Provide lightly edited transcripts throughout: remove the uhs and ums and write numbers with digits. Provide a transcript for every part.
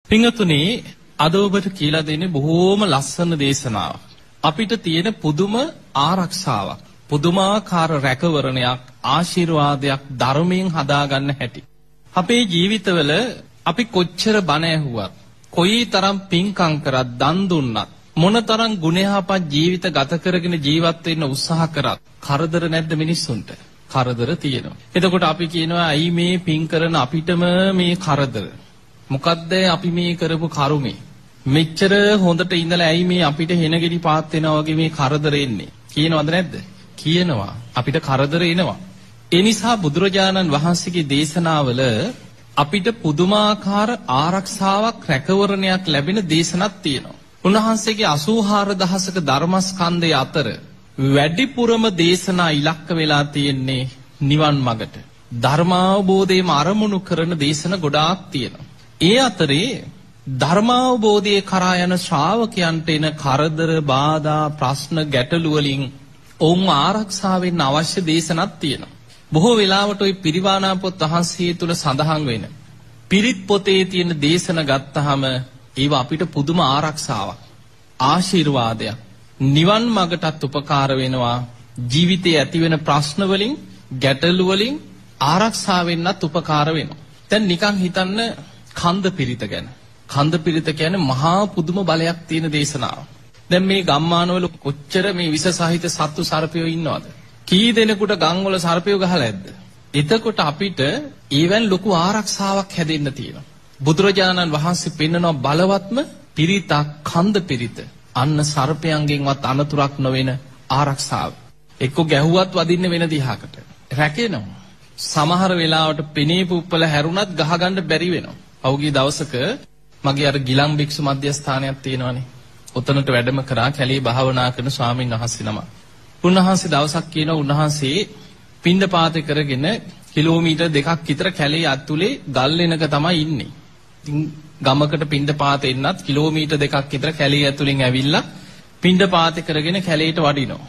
පින්වතුනි අද ඔබට කියලා දෙන්නේ බොහෝම ලස්සන දේශනාවක්. අපිට තියෙන පුදුම ආරක්ෂාවක්, පුදුමාකාර රැකවරණයක්, ආශිර්වාදයක් ධර්මයෙන් හදාගන්න හැටි. අපේ ජීවිතවල අපි කොච්චර බණ ඇහුවත්, කොයිතරම් පින්කම් කරත්, දන් දුන්නත්, මොනතරම් ගුණයහපත් ජීවිත ගත කරගෙන ජීවත් වෙන්න උත්සාහ කරත් කරදර නැද්ද මිනිස්සුන්ට? කරදර තියෙනවා. එතකොට අපි කියනවා ඇයි මේ පින් කරන අපිටම මේ කරදර? මොකද්ද අපි මේ කරපු කරුමේ? මෙච්චර හොඳට ඉඳලා ඇයි මේ අපිට හෙනගෙඩි පාත් වෙනවා වගේ මේ කරදර එන්නේ? කියනවද නැද්ද? කියනවා. අපිට කරදර එනවා. ඒ නිසා බුදුරජාණන් වහන්සේගේ දේශනාවල අපිට පුදුමාකාර ආරක්ෂාවක්, රැකවරණයක් ලැබෙන දේශනක් තියෙනවා. උන්වහන්සේගේ 84000ක ධර්මස්කන්ධය අතර වැඩිපුරම දේශනා ඉලක්ක වෙලා තියෙන්නේ නිවන් මඟට. ධර්මාවබෝධයම අරමුණු කරන දේශන ගොඩාක් තියෙනවා. ඒ අතරේ ධර්මාවබෝධයේ කරා යන ශ්‍රාවකයන්ට එන කරදර, බාධා, ප්‍රශ්න, ගැටලු වලින් ඔවුන් ආරක්ෂා වෙන්න අවශ්‍ය දේශනක් තියෙනවා. බොහෝ වෙලාවට ওই පිරිවානා පොත් වහන්සේ තුල සඳහන් වෙන පිරිත් පොතේ තියෙන දේශන ගත්තාම ඒව අපිට පුදුම ආරක්ෂාවක්, ආශිර්වාදයක්, නිවන් මඟටත් උපකාර වෙනවා. ජීවිතයේ ඇතිවෙන ප්‍රශ්න වලින්, ගැටලු වලින් ආරක්ෂා වෙන්නත් උපකාර වෙනවා. දැන් නිකන් හිතන්න කන්ද පිරිත ගැන. කන්ද පිරිත කියන්නේ මහා පුදුම බලයක් තියෙන දේශනාවක්. දැන් මේ ගම්මානවල කොච්චර මේ විස සහිත සත්තු සර්පයෝ ඉන්නවද? කී දෙනෙකුට ගම් වල සර්පයෝ ගහලා ඇද්ද? එතකොට අපිට ඊවන් ලොකු ආරක්ෂාවක් හැදෙන්න තියෙනවා. බුදුරජාණන් වහන්සේ පෙන්වනවා බලවත්ම පිරිතක් කන්ද පිරිත. අන්න සර්පයන්ගෙන්වත් අනතුරක් නොවන ආරක්ෂාව. එක්ක ගැහුවත් වදින්න වෙන දිහාකට රැකෙනවා. සමහර වෙලාවට පෙනේ පුප්පල හැරුණත් ගහගන්න බැරි වෙනවා. පෞගිය දවසක මගේ අර ගිලන් භික්ෂු මධ්‍යස්ථානයක් තියෙනවානේ. උතනට වැඩම කරා කැලේ භාවනා කරන ස්වාමීන් වහන්සේ නම. උන්වහන්සේ දවසක් කියනවා උන්වහන්සේ පින්දපාතේ කරගෙන කිලෝමීටර් 2ක් විතර කැලේ අතුලේ ගල් වෙනක තමයි ඉන්නේ. ඉතින් ගමකට පින්දපාත එන්නත් කිලෝමීටර් 2ක් විතර කැලේ ඇතුලෙන් ඇවිල්ලා පින්දපාතේ කරගෙන කැලේට වඩිනවා.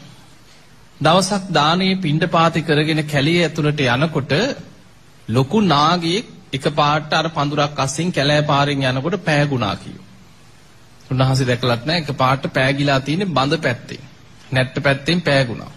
දවසක් දානේ පින්දපාතේ කරගෙන කැලේ ඇතුලට යනකොට ලොකු නාගයෙක් එකපාරට අර පඳුරක් අස්සෙන් කැලෑ පාරෙන් යනකොට පෑගුණා කියෝ. උන්වහන්සේ දැකලත් නැහැ, එකපාරට පෑගිලා තියෙන්නේ බඳ පැත්තේ. නැට්ට පැත්තෙන් පෑගුණා.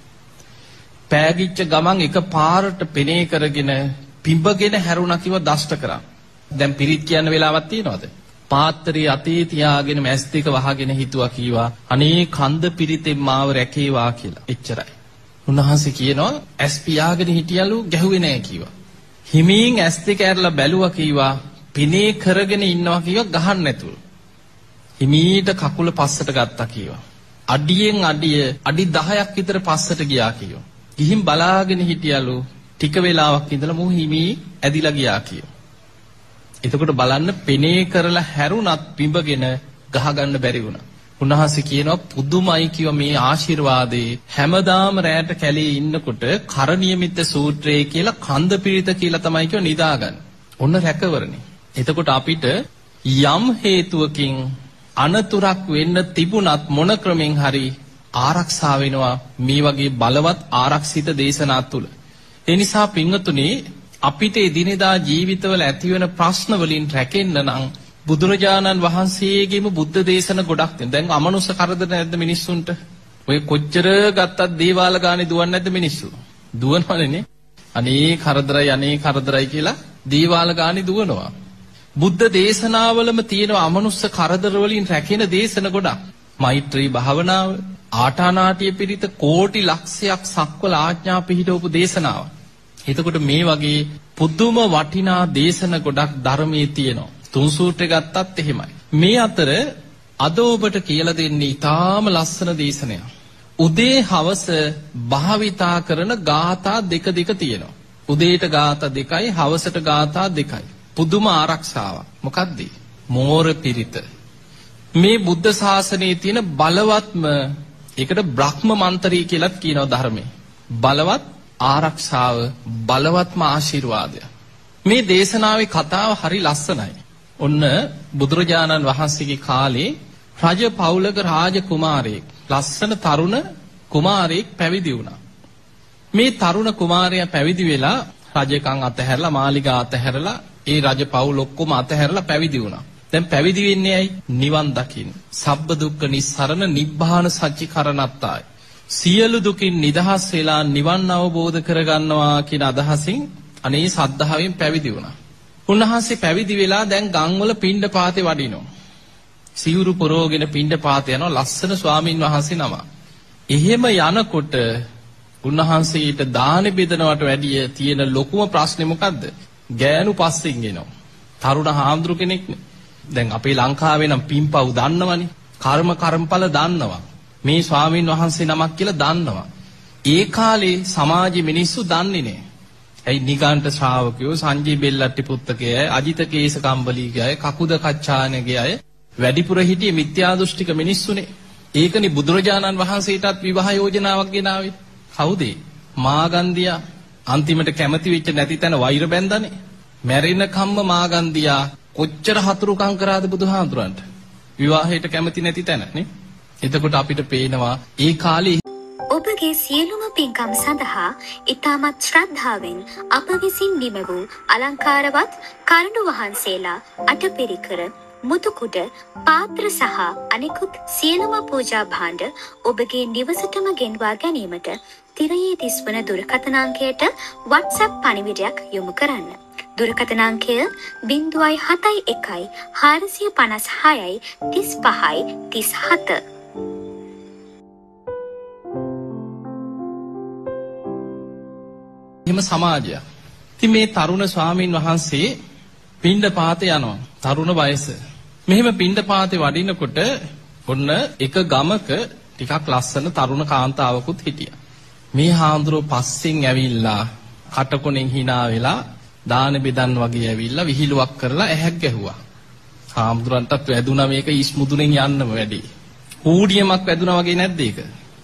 පෑගිච්ච ගමන් එකපාරට පෙනේ කරගෙන පිඹගෙන හැරුණා කිව්ව දෂ්ට කරා. දැන් පිරිත් කියන්න වෙලාවක් තියනවද? පාත්‍රයේ අතේ තියාගෙන මැස් දෙක වහගෙන හිතුවා කීවා අනේ කන්ද පිරිතෙන් මාව රැකේවා කියලා. එච්චරයි. උන්වහන්සේ කියනවා ඇස් පියාගෙන හිටියලු ගැහුවේ නැහැ කිව්වා. හිමින් ඇස් දෙක ඇරලා බැලුවා කීවා පිනේ කරගෙන ඉන්නවා කීවා ගහන්න නැතුව. හිමීට කකුල පස්සට ගත්තා කීවා. අඩියෙන් අඩිය අඩි 10ක් විතර පස්සට ගියා කියෝ. ගිහින් බලාගෙන හිටියලු ටික වෙලාවක් ඉඳලා මෝ හිමි ඇදිලා ගියා කියෝ. එතකොට බලන්න පෙනේ කරලා හැරුණත් පිඹගෙන ගහගන්න බැරි වුණා. උන්වහන්සේ කියනවා පුදුමයි කිව්ව මේ ආශිර්වාදේ හැමදාම රැයට කැලේ ඉන්නකොට කරණියමිත සූත්‍රයේ කියලා කන්ද පිරිත කියලා තමයි කියව නිදාගන්න. ඔන්න රැකවරණේ. එතකොට අපිට යම් හේතුවකින් අනතුරක් වෙන්න තිබුණත් මොන ක්‍රමෙන් හරි ආරක්ෂා වෙනවා මේ වගේ බලවත් ආරක්ෂිත දේශනා තුල. ඒ නිසා පින්වතුනි අපිට එදිනෙදා ජීවිතවල ඇතිවෙන ප්‍රශ්න වලින් රැකෙන්න නම් බුදුරජාණන් වහන්සේගේම බුද්ධ දේශන ගොඩක් තියෙනවා. දැන් අමනුෂ්‍ය කරදර නැද්ද මිනිස්සුන්ට? ඔය කොච්චර ගත්තත් දේවාල ගානේ දුවන්නේ නැද්ද මිනිස්සු? දුවනවනේ. අනේ කරදරයි කියලා දේවාල ගානේ දුවනවා. බුද්ධ දේශනාවලම තියෙන අමනුෂ්‍ය කරදර වලින් රැකෙන දේශන ගොඩක්. මෛත්‍රී භාවනාව, ආටානාටිය පිරිත කෝටි ලක්ෂයක් සක්වල ආඥා පිහිටවපු දේශනාව. එතකොට මේ වගේ පුදුම වටිනා දේශන ගොඩක් ධර්මයේ තියෙනවා. තුන් සූත්‍රය ගත්තත් එහෙමයි. මේ අතර අද ඔබට කියලා දෙන්නේ ඊටාම ලස්සන දේශනයක්. උදේ හවස භාවිතා කරන ගාථා දෙක තියෙනවා. උදේට ගාථා 2යි, හවසට ගාථා 2යි. පුදුම ආරක්ෂාවක්. මොකද්ද? මෝර පිරිත. මේ බුද්ධ ශාසනයේ තියෙන බලවත්ම ඒකට බ්‍රහ්ම මන්ත්‍රය කියලාත් කියනවා ධර්මයේ. බලවත් ආරක්ෂාව, බලවත්ම ආශිර්වාදය. මේ දේශනාවේ කතාව හරි ලස්සනයි. ඔන්න බුදුරජාණන් වහන්සේගේ කාලේ රජ පවුලක රාජ කුමාරයෙක්, ලස්සන තරුණ කුමාරයෙක් පැවිදි වුණා. මේ තරුණ කුමාරයා පැවිදි වෙලා රජකම් අතහැරලා, මාලිගා අතහැරලා, ඒ රජ පවුල ඔක්කොම අතහැරලා පැවිදි වුණා. දැන් පැවිදි වෙන්නේ ඇයි? නිවන් දකින්න. සබ්බ දුක්ඛ නිස්සරණ නිබ්බාන සච්චිකරණත්තාය. සියලු දුකින් නිදහස් වෙලා නිවන් අවබෝධ කරගන්නවා කියන අදහසින් අනේ සද්ධාවෙන් පැවිදි වුණා. උන්වහන්සේ පැවිදි වෙලා දැන් ගම්වල පිණ්ඩපාතේ වඩිනවා. සිවුරු පොරෝගෙන පිණ්ඩපාත යනවා ලස්සන ස්වාමින් වහන්සේ නම. එහෙම යනකොට උන්වහන්සේට දාන බෙදනවට වැඩිය තියෙන ලොකුම ප්‍රශ්නේ මොකද්ද? ගෑනු පස්සෙන් එනවා. තරුණ හාමුදුරු කෙනෙක්නේ. දැන් අපේ ලංකාවේ නම් පින්පව් දන්නවනේ. කර්මඵල දන්නවා. මේ ස්වාමින් වහන්සේ නමක් කියලා දන්නවා. ඒ කාලේ සමාජෙ මිනිස්සු දන්නේ නැහැ. ඇයි නිගණ්ඨ ශ්‍රාවකයෝ සංජී බෙල්ලට්ටි පුත්තකේ අය අජිත කේස කම්බලීගේ අය කකුද කච්චානගේ අය වැඩිපුර හිටියේ මිත්‍යා දෘෂ්ටික මිනිස්සුනේ. ඒකනේ බුදුරජාණන් වහන්සේටත් විවාහ යෝජනාවක් ගෙනාවේ. කවුද? මාගන්දියා. අන්තිමට කැමති වෙච්ච නැති තැන වෛර බැන්දානේ. මැරෙන කම්ම මාගන්දියා කොච්චර හතුරුකම් කරාද බුදුහාඳුරන්ට. විවාහයට කැමති නැති තැන නේ. එතකොට අපිට පේනවා ඒ කාලේ ඔබගේ සියලුම පින්කම් සඳහා ඊටමත් ශ්‍රද්ධාවෙන් අප විසින් නිම වූ අලංකාරවත් කරුණු වහන්සේලා අටපිරිකර මුතුකුඩ පාත්‍ර සහ අනෙකුත් සියලුම පූජා භාණ්ඩ ඔබගේ නිවසටම ගෙන්වා ගැනීමට තිරයේ දිස්වන දුරකථන අංකයට WhatsApp පණිවිඩයක් යොමු කරන්න. දුරකථන අංකය 071 456 35 37. එහෙම සමාජයක්. ඉතින් මේ තරුණ ස්වාමීන් වහන්සේ පිණ්ඩපාතේ යනවා. තරුණ වයස. මෙහෙම පිණ්ඩපාතේ වඩිනකොට ඔන්න එක ගමක ටිකක් ලස්සන තරුණ කාන්තාවකුත් හිටියා. මේ හාමුදුරුවෝ පස්සෙන් ඇවිල්ලා කටකොණෙන් hina වෙලා දාන බෙදන් වගේ ඇවිල්ලා විහිළුවක් කරලා ඇහැක් ගැහුවා. හාමුදුරන්ටත් වැදුනා මේක ඉස්මුදුනෙන් යන්නම වැඩි. හූඩියමක් වැදුනා වගේ නැද්ද ඒක?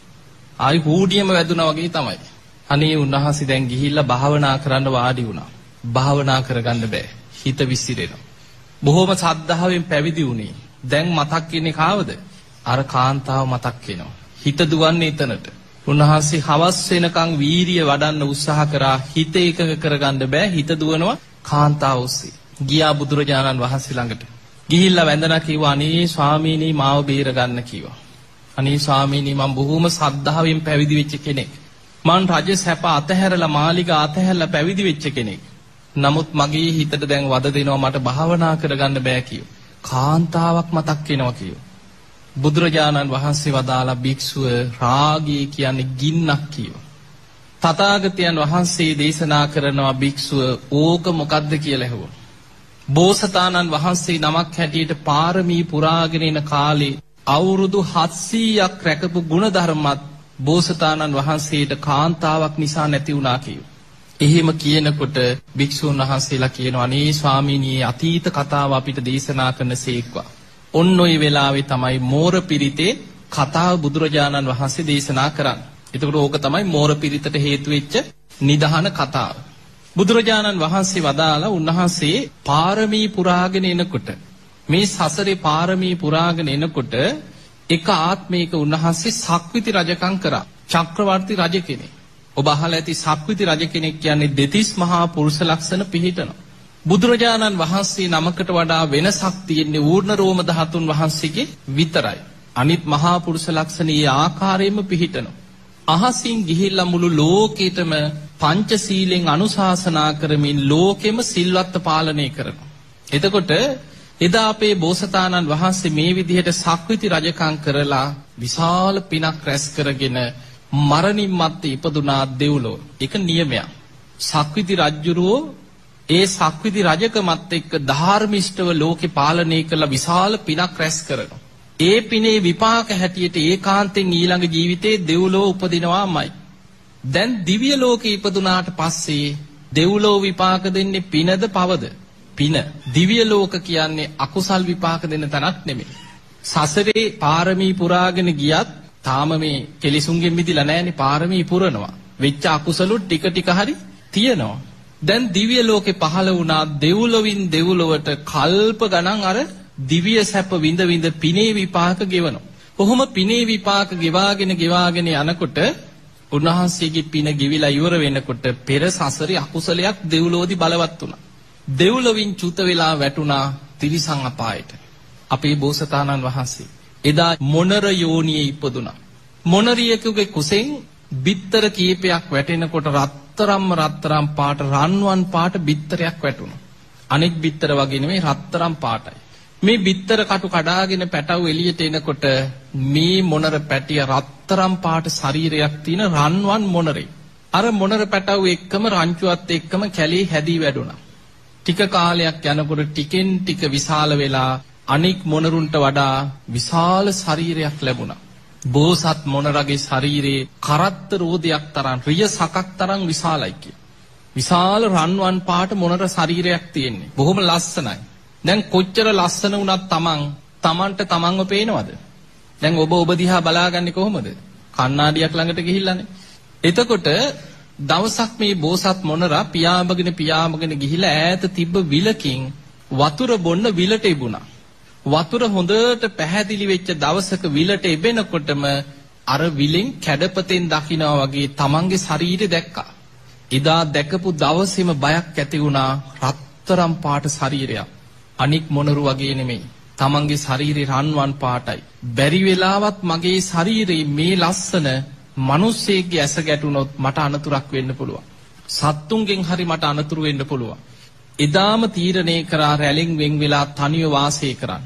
ආයි හූඩියම වැදුනා වගේ තමයි. අනේ උන්වහන්සේ දැන් ගිහිල්ලා භාවනා කරන්න වාඩි වුණා. භාවනා කරගන්න බෑ. හිත විසිරෙනවා. බොහොම සද්ධාවෙන් පැවිදි වුණේ. දැන් මතක් වෙන්නේ කාවද? අර කාන්තාව මතක් වෙනවා. හිත දුවන්නේ එතනට. උන්වහන්සේ හවස් වෙනකන් වීරිය වඩන්න උත්සාහ කරා. හිත එකක කරගන්න බෑ. හිත දුවනවා කාන්තාව ඔස්සේ. ගියා බුදුරජාණන් වහන්සේ ළඟට. ගිහිල්ලා වැඳලා කිව්වා අනේ ස්වාමීනි මාව බේරගන්න කිව්වා. අනේ ස්වාමීනි මම බොහොම සද්ධාවෙන් පැවිදි වෙච්ච කෙනෙක්. මං රජ සැප අතහැරලා මාලිගා අතහැරලා පැවිදි වෙච්ච කෙනෙක්. නමුත් මගේ හිතට දැන් වද දෙනවා මට භාවනා කරගන්න බෑ කියෝ. කාන්තාවක් මතක් වෙනවා කියෝ. බුදුරජාණන් වහන්සේ වදාලා භික්ෂුව රාගය කියන්නේ ගින්නක් කියෝ. තථාගතයන් වහන්සේ දේශනා කරනවා භික්ෂුව ඕක මොකද්ද කියලා ඇහුවා. බෝසතාණන් වහන්සේ නමක් හැටියට පාරමී පුරාගෙන ඉන කාලේ අවුරුදු 700ක් රැකපු ගුණධර්මත් බෝසතාණන් වහන්සේට කාන්තාවක් නිසා නැති වුණා කියෝ. එහෙම කියනකොට භික්ෂුන් වහන්සේලා කියනවා අනේ ස්වාමීනි අතීත කතාව අපිට දේශනා කරන සේක්වා. ඔන්න ඔය වෙලාවේ තමයි මෝර පිරිතේ කතාව බුදුරජාණන් වහන්සේ දේශනා කරන්නේ. එතකොට ඕක තමයි මෝර පිරිතට හේතු වෙච්ච නිදහන කතාව. බුදුරජාණන් වහන්සේ වදාලා උන්වහන්සේ පාරමී පුරාගෙන එනකොට මේ සසරේ පාරමී පුරාගෙන එනකොට එක ආත්මයක උන්වහන්සේ සක්විති රජකම් කරා. චක්‍රවර්ති රජ කෙනෙක්. ඔබ අහලා ඇති සක්විති රජ කෙනෙක් කියන්නේ දෙතිස් මහා පුරුෂ ලක්ෂණ පිහිටනවා. බුදුරජාණන් වහන්සේ නමකට වඩා වෙනසක් තියෙන්නේ ඌර්ණ රෝම ධාතුන් වහන්සේගේ විතරයි. අනිත් මහා පුරුෂ ලක්ෂණ ඒ ආකාරයෙන්ම පිහිටනවා. අහසින් ගිහිල්ලා මුළු ලෝකෙටම පංචශීලෙන් අනුශාසනා කරමින් ලෝකෙම සිල්වත් පාලනය කරනවා. එතකොට එදා අපේ බෝසතාණන් වහන්සේ මේ විදිහට සක්විති රජකම් කරලා විශාල පිනක් රැස් කරගෙන මරණින් මත්තේ ඉපදුනා දෙව්ලොව. ඒක නියමයක්. සක්විති රජුරෝ ඒ සක්විති රජකමත් එක්ක ධාර්මිෂ්ඨව ලෝකේ පාලනය කරලා විශාල පිනක් රැස් කරනවා. ඒ පිනේ විපාක හැටියට ඒකාන්තයෙන් ඊළඟ ජීවිතේ දෙව්ලොව උපදිනවාමයි. දැන් දිව්‍ය ලෝකේ ඉපදුනාට පස්සේ දෙව්ලොව විපාක දෙන්නේ පිනද පවද? පින. දිව්‍ය ලෝක කියන්නේ අකුසල් විපාක දෙන්න තැනක් නෙමෙයි. සසරේ පාරමී පුරාගෙන ගියත් තාම මේ කෙලිසුන්ගෙන් මිදිලා නැහැනේ පාරමී පුරනවා. වෙච්ච අකුසලුත් ටික ටික හරි තියෙනවා. දැන් දිව්‍ය ලෝකේ පහළ වුණා දෙව්ලොවින් දෙව්ලොවට කල්ප ගණන් අර දිව්‍ය සැප විඳ විඳ පිනේ විපාක ගෙවනවා. කොහොම පිනේ විපාක ගෙවාගෙන යනකොට උන්වහන්සේගේ පින ගෙවිලා ඉවර වෙනකොට පෙර සසරේ අකුසලයක් දෙව්ලොවදී බලවත් වුණා. දෙව්ලොවින් චුත වෙලා වැටුණා තිරිසන් අපායට. අපේ බෝසතාණන් වහන්සේ. එදා මොනර යෝනියේ ඉපදුනා. මොනරියකගේ කුසෙන් බිත්තර කීපයක් වැටෙනකොට රත්තරම් පාට රන්වන් පාට බිත්තරයක් වැටුණා. අනෙක් බිත්තර වගේ නෙමෙයි රත්තරම් පාටයි. මේ බිත්තර කටු කඩාගෙන පැටව එළියට එනකොට මේ මොනර පැටිය රත්තරම් පාට ශරීරයක් තියෙන රන්වන් මොනරේ. අර මොනර පැටව එක්කම රංචුවත් එක්කම කැලේ හැදී වැඩුණා. ටික කාලයක් යනකොට ටිකෙන් ටික විශාල වෙලා අනෙක් මොනරුන්ට වඩා විශාල ශරීරයක් ලැබුණා. බෝසත් මොනරගේ ශරීරේ කරත්ත රෝදයක් තරම් රිය සකක් තරම් විශාලයි කිය. විශාල රන්වන් පාට මොනර ශරීරයක් තියෙන්නේ. බොහොම ලස්සනයි. දැන් කොච්චර ලස්සන වුණත් තමන්ට තමන්ව පේනවද? දැන් ඔබ දිහා බලාගන්නේ කොහොමද? කණ්ණාඩියක් ළඟට ගිහිල්ලානේ. එතකොට දවසක් මේ බෝසත් මොනරා පියාඹගෙන ගිහිලා ඈත තිබ්බ විලකින් වතුර බොන්න විලට ඉබුණා. වතුර හොඳට පැහැදිලි වෙච්ච දවසක විලට එබෙනකොටම අර විලෙන් කැඩපතෙන් දකිනා වගේ තමන්ගේ ශරීරය දැක්කා. එදා දැකපු දවසේම බයක් ඇති වුණා. රත්තරම් පාට ශරීරයක්. අනික් මොනරු වගේ නෙමෙයි. තමන්ගේ ශරීරේ රන්වන් පාටයි. බැරි වෙලාවත් මගේ ශරීරේ මේ ලස්සන මිනිස්සෙක්ගේ ඇස ගැටුනොත් මට අනතුරක් වෙන්න පුළුවන්. සත්තුන්ගෙන් හරි මට අනතුරු වෙන්න පුළුවන්. එදාම තීරණය කරා රැළෙන් වෙන් වෙලා තනිව වාසය කරන්න.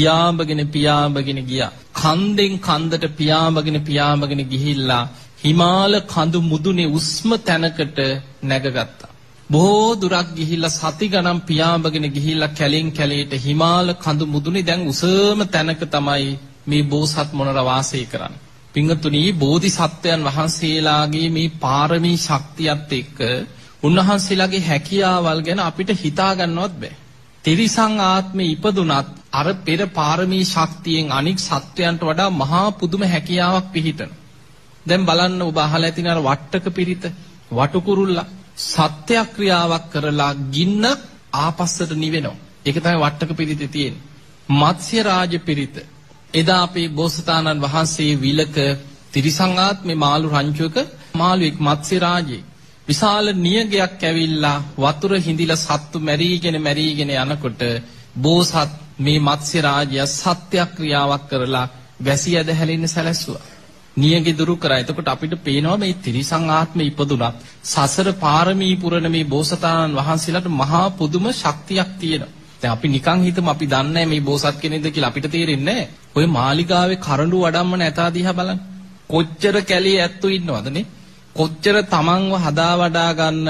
පියාඹගෙන ගියා. කන්දෙන් කන්දට පියාඹගෙන ගිහිල්ලා හිමාල කඳු මුදුනේ උස්ම තැනකට නැගගත්තා. බොහෝ දුරක් ගිහිල්ලා සති ගණන් පියාඹගෙන ගිහිල්ලා කැලෙන් කැලේට හිමාල කඳු මුදුනේ දැන් උසම තැනක තමයි මේ බෝසත් මොනර වාසය කරන්නේ. පිංගතුණී බෝධිසත්වයන් වහන්සේලාගේ මේ පාරමී ශක්තියත් එක්ක උන්වහන්සේලාගේ හැකියාවල් ගැන අපිට හිතා ගන්නවත් බෑ. තිරිසං ආත්මේ ඉපදුනත් අර පෙර පාරමී ශක්තියෙන් අනික් සත්වයන්ට වඩා මහා පුදුම හැකියාවක් පිහිටන. දැන් බලන්න ඔබ අහලා ඇතින අර වට්ටක පිරිත, වටුකුරුල්ලා සත්‍යක්‍රියාවක් කරලා ගින්න ආපස්සට නිවෙනවා. ඒක තමයි වට්ටක පිරිතේ තියෙන්නේ. මත්ස්‍ය රාජ පිරිත. එදා අපේ බෝසතාණන් වහන්සේ විලක තිරිසං ආත්මේ මාළු රංචුවක මාළුවෙක් මත්ස්‍ය රාජේ විශාල නියගයක් ඇවිල්ලා වතුර හිඳිලා සත්තු මැරීගෙන යනකොට බෝසත් මේ මත්ස්‍ය රාජයා සත්‍යක්‍රියාවක් කරලා වැසි ඇද හැලෙන්න සැලැස්සුවා. නියගේ දුරු කරා. එතකොට අපිට පේනවා මේ තිරිසං ආත්මේ ඉපදුනත් සසර පාරමී පුරන මේ බෝසතාණන් වහන්සේලාට මහා පුදුම ශක්තියක් තියෙනවා. දැන් අපි නිකන් හිතමු අපි දන්නේ මේ බෝසත් කෙනෙක්ද කියලා අපිට තේරෙන්නේ නැහැ. ඔය මාලිගාවේ කරඬු වඩම්මන ඇතා දිහා බලන්න. කොච්චර කැලේ ඇත්තෝ ඉන්නවදනේ? කොච්චර තමන්ව හදා වඩා ගන්න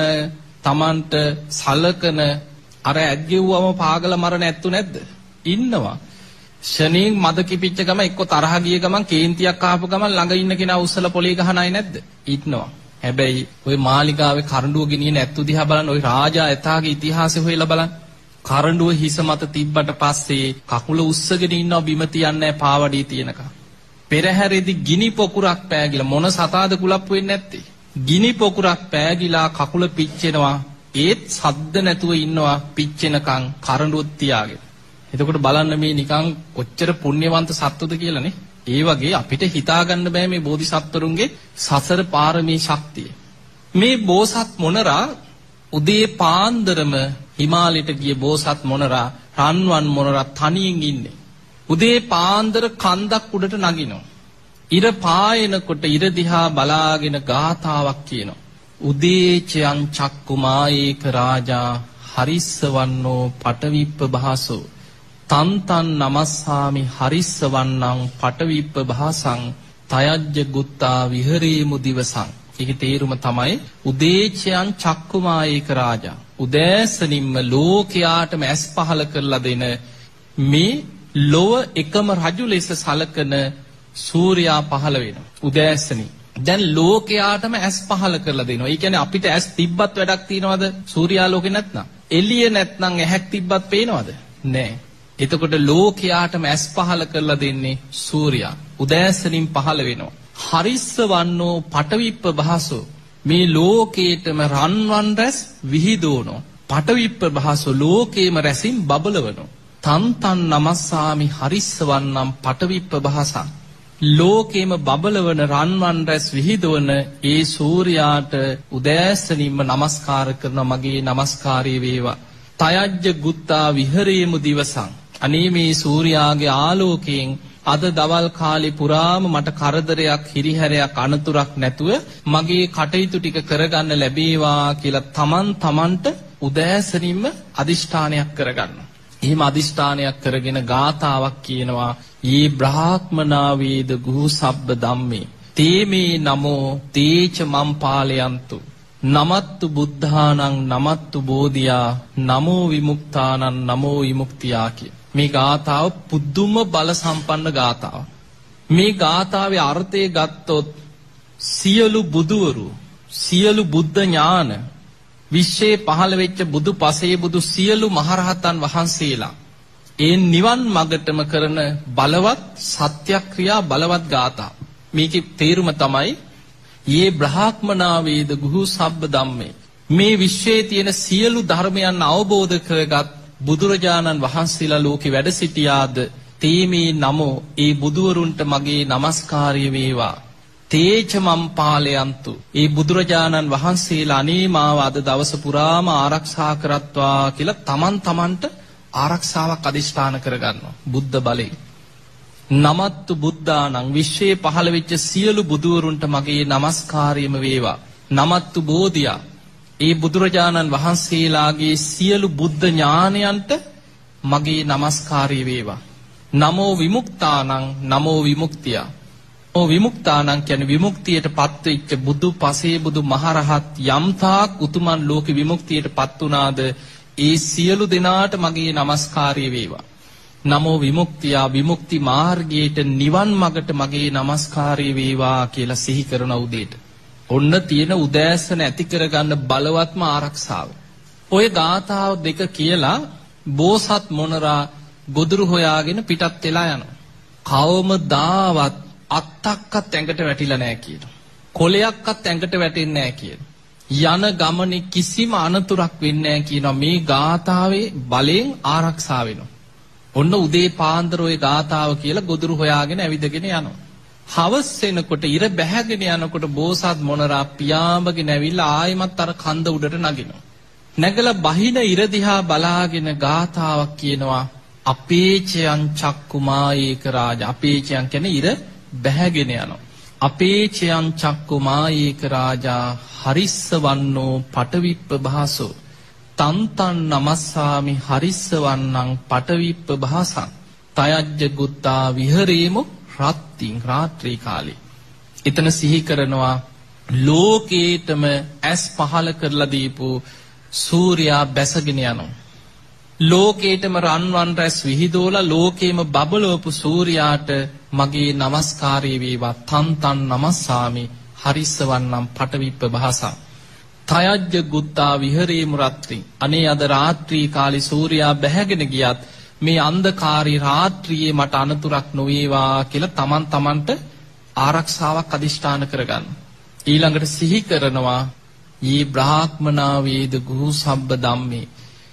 තමන්ට සලකන අර ඇද්ගෙව්වම පාගල මරණ ඇත්තු නැද්ද? ඉන්නවා. ශනීන් මද කිපිච්ච ගම එක්ක තරහ ගිය ගමන් කේන්තියක් ආපු ගමන් ළඟ ඉන්න කෙනා උස්සලා පොලේ ගහන අය නැද්ද? ඉන්නවා. හැබැයි ওই මාලිගාවේ කරඬුව ගෙනියන ඇත්තු දිහා බලන්න, ওই රාජා ඇතාගේ ඉතිහාසය හොයලා බලන්න. කරඬුව හිස මත තිබ්බට පස්සේ කකුල උස්සගෙන ඉන්නවා, බිම තියන්නේ නැහැ පාවඩිය තියනකම්. පෙරහැරේදී ගිනි පොකුරක් පෑගිලා මොන සතාද කුලප්පු වෙන්නේ නැත්තේ? ගිනි පොකුරක් පෑගිලා කකුල පිච්චෙනවා, ඒත් සද්ද නැතුව ඉන්නවා පිච්චෙනකම් කරඬුව තියාගෙන. එතකොට බලන්න මේ නිකන් කොච්චර පුණ්‍යවන්ත සත්වද කියලානේ. ඒ වගේ අපිට හිතා ගන්න බෑ මේ බෝධිසත්වරුන්ගේ සසර පාරමී ශක්තිය. මේ බෝසත් මොනරා උදේ පාන්දරම හිමාලයට ගිය බෝසත් මොනරා රන්වන් මොනරා තනියෙන් ඉන්නේ. උදේ පාන්දර කන්දක් උඩට නගිනවා. ඉර පායනකොට ඉර දිහා බලාගෙන ගාථාවක් කියනවා. උදේචයන් චක්කුමායේක රාජා හරිස්සවන්නෝ පටවිප්ප භාසෝ තන්තන් නමස්සාමි හරිස්සවන්නං පටවිප්ප භාසං තයජ්ජ ගුත්තා විහරේමු දිවසං. ඒකේ තේරුම තමයි උදේචයන් චක්කුමායේක රාජා. උදෑසනින්ම ලෝකයාටම ඇස් පහල කරලා දෙන මේ ලොව එකම රජු ලෙස සලකන සූර්යා පහළ වෙනවා උදෑසනි. දැන් ලෝකයාටම ඇස් පහළ කරලා දෙනවා. ඒ කියන්නේ අපිට ඇස් තිබ්බත් වැඩක් තියනවද? සූර්යා ලෝකේ නැත්නම්. එළිය නැත්නම් ඇහැක් තිබ්බත් පේනවද? නැහැ. එතකොට ලෝකයාටම ඇස් පහළ කරලා දෙන්නේ සූර්යා. උදෑසනින් පහළ වෙනවා. හරිස්සවන්නෝ පටවිප්ප භාසෝ. මේ ලෝකේටම රන්වන් රැස් විහිදෝනෝ. පටවිප්ප භාසෝ ලෝකේම රැසින් බබලවනෝ. තන්තන් නමස්සාමි හරිස්සවන්නම් පටවිප්ප භාසං. ලෝකේම බබලවන රන්වන් රැස් විහිදවන ඒ සූර්යාට උදෑසනින්ම නමස්කාර කරන මගේ නමස්කාරය වේවා. තයජ්ජ ගුත්තා විහරේමු දිවසං. අනේ මේ සූර්යාගේ ආලෝකයෙන් අද දවල් කාලේ පුරාම මට කරදරයක් හිරිහැරයක් අනතුරක් නැතුව මගේ කටයුතු ටික කරගන්න ලැබේවා කියලා තමන්ට උදෑසනින්ම අදිෂ්ඨානයක් කරගන්නවා. එහෙම අදිෂ්ඨානයක් කරගෙන ගාතාවක් කියනවා යේ බ්‍රාහ්මනා වේද ගුහු සබ්බ ධම්මේ තේමේ නමෝ තේච මම්පාලයන්තු නමත්තු බුද්ධානං නමත්තු බෝධියා නමෝ විමුක්තානං නමෝ විමුක්තියා කිය. මේ ගාථාව පුදුම බල සම්පන්න ගාථාවක්. මේ ගාථාවේ අර්ථය ගත්තොත් සියලු බුදුවරු සියලු බුද්ධ ඥාන විශ්වයේ පහළ වෙච්ච බුදු පසේ බුදු සියලු මහරහතන් වහන්සේලා ඒ නිවන් මගටම කරන බලවත් සත්‍යක්‍රියා බලවත් ගාථා. මේකේ තේරුම තමයි යේ බ්‍රාහ්මනා වේද ගුහු සබ්බ ධම්මේ මේ විශ්වයේ තියෙන සියලු ධර්මයන් අවබෝධ කරගත් බුදුරජාණන් වහන්සේලා ලෝකේ වැඩ සිටියාද තේමේ නමෝ ඒ බුදුවරුන්ට මගේ নমස්කාරය වේවා තේච මම්පාලයන්තු ඒ බුදුරජාණන් වහන්සේලා අනේ මාව අද දවස පුරාම ආරක්ෂා කරත්වා කියලා තමන්ට ආරක්ෂාවක් අදිෂ්ඨාන කරගන්නවා බුද්ධ බලයෙන්. නමත්තු බුද්ධානං විශ්වයේ පහළ වෙච්ච සියලු බුදුවරුන්ට මගේ নমස්කාරයම වේවා. නමත්තු බෝධියා ඒ බුදුරජාණන් වහන්සේලාගේ සියලු බුද්ධ ඥානයන්ට මගේ নমස්කාරය වේවා. නමෝ විමුක්තානං නමෝ විමුක්තිය. ඕ විමුක්තානං කියන්නේ විමුක්තියට පත්වෙච්ච බුදු පසේ බුදු මහරහත් යම්තාක් උතුමන් ලෝකෙ විමුක්තියට පත් වුණාද ඒ සියලු දෙනාට මගේ নমස්කාරය වේවා. නමෝ විමුක්තිය විමුක්ති මාර්ගයට නිවන් මගට මගේ নমස්කාරය වේවා කියලා සිහි කරන උදේට. ඔන්න තියෙන උදෑසන ඇති කරගන්න බලවත්ම ආරක්ෂාව. ඔය ගාථාව දෙක කියලා බෝසත් මොනරා ගොදුරු හොයාගෙන පිටත් වෙලා යනවා. කවමදාවත් අත්තක්වත් ඇඟට වැටිලා නැහැ කියනවා. කොලයක්වත් ඇඟට වැටෙන්නේ නැහැ කියනවා. යන ගමනේ කිසිම අනතුරක් වෙන්නේ නැහැ කියනවා. මේ ගාථාවේ බලෙන් ආරක්ෂා වෙනවා. ඔන්න උදේ පාන්දර ඔය ගාථාව කියලා ගොදුරු හොයාගෙන ඇවිදගෙන යනවා. හවස් වෙනකොට ඉර බැහැගෙන යනකොට බෝසත් මොනරා පියාඹගෙන ඇවිල්ලා ආයෙමත් අර කන්ද උඩට නගිනවා. නැගලා බහින ඉර දිහා බලාගෙන ගාථාවක් කියනවා අපේචයන් චක්කුමායේක රාජ. අපේචයන් කියන්නේ ඉර බැහැගෙන යනවා. අපේචයන් චක්කුමායේක රාජා හරිස්සවන්නෝ පටවිප්ප භාසෝ තන්තන් නමස්සාමි හරිස්සවන්නං පටවිප්ප භාසං තයජ්ජ ගුත්තා විහරේමු රත්තින් රාත්‍රී කාලේ. එතන සිහි කරනවා ලෝකේටම ඇස් පහල කරලා දීපු සූර්යා බැසගෙන යනවා. ලෝකේටම රන්වන් රැස් විහිදෝලා ලෝකේම බබලවපු සූර්යාට මගේ নমස්කාරය වේවා. තන්තන් නමස්සාමි හරිස්සවන්නම් පටවිප්ප භාසං තයජ්ජ ගුත්තා විහරේමු රත්‍රී. අනේ අද රාත්‍රී කාලේ සූර්යා බැහැගෙන ගියත් මේ අන්ධකාරී රාත්‍රියේ මට අනතුරක් නොවේවා කියලා තමන්ට ආරක්ෂාවක් අදිෂ්ඨාන කරගන්න. ඊළඟට සිහි කරනවා යේ බ්‍රාහ්මනා වේද ගුහු සබ්බ ධම්මේ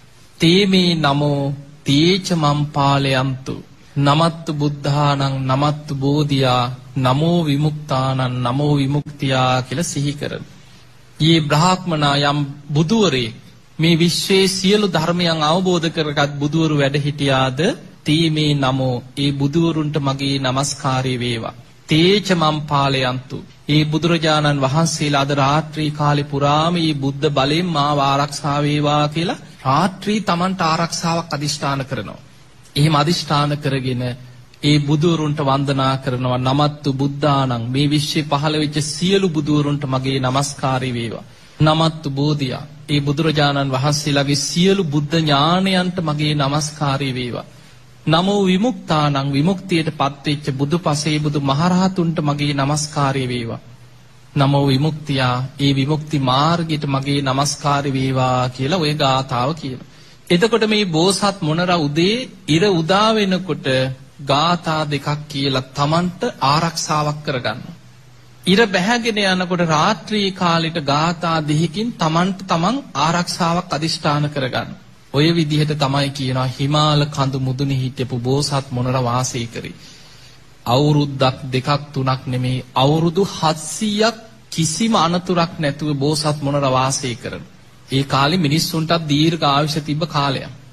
තේමේ නමෝ තේච මම්පාලයන්තු නමත්තු බුද්ධානං නමත්තු බෝධියා නමෝ විමුක්තානං නමෝ විමුක්තියා කියලා සිහි කරන. යේ බ්‍රාහ්මනා යම් බුදුවරේ මේ විශ්වයේ සියලු ධර්මයන් අවබෝධ කරගත් බුදුවරු වැඩ හිටියාද තීමේ නමෝ ඒ බුදුවරුන්ට මගේ নমස්කාරය වේවා. තේච මම්පාලයන්තු ඒ බුදුරජාණන් වහන්සේලා අද රාත්‍රී කාලේ පුරාම මේ බුද්ධ බලයෙන් මාව ආරක්ෂා වේවා කියලා රාත්‍රී Tamanට ආරක්ෂාවක් අදිෂ්ඨාන කරනවා. එහෙම අදිෂ්ඨාන කරගෙන ඒ බුදුවරුන්ට වන්දනා කරනවා නමත්තු බුද්ධානං මේ විශ්වයේ පහළ වෙච්ච සියලු බුදුවරුන්ට මගේ নমස්කාරය වේවා. නමත්තු බෝධියා ඒ බුදුරජාණන් වහන්සේලාගේ සියලු බුද්ධ ඥානයන්ට මගේ নমස්කාරය වේවා. නමෝ විමුක්තානං විමුක්තියට පත්වෙච්ච බුදුපසේ බුදු මහරහතුන්ට මගේ নমස්කාරය වේවා. නමෝ විමුක්තියා ඒ විමුක්ති මාර්ගයට මගේ নমස්කාරය වේවා කියලා ওই ගාථාව කියනවා. එතකොට මේ බෝසත් මොනරා උදේ ඉර උදා වෙනකොට ගාථා දෙකක් කියලා Tamanට ආරක්ෂාවක් කරගන්නවා. ඉර බැහැගෙන යනකොට රාත්‍රී කාලෙට ගාථා දෙකකින් Taman ආරක්ෂාවක් අදිෂ්ඨාන කරගන්න. ඔය විදිහට තමයි කියනවා හිමාල කඳු මුදුනේ හිටපු බෝසත් මොනරා වාසය කරේ. අවුරුද්දක් දෙකක් තුනක් නෙමේ අවුරුදු 700ක් කිසිම අනතුරක් නැතුව බෝසත් මොනරා වාසය කරන. ඒ කාලේ මිනිස්සුන්ට දීර්ඝ ආයුෂ තිබ්බ කාලයක්.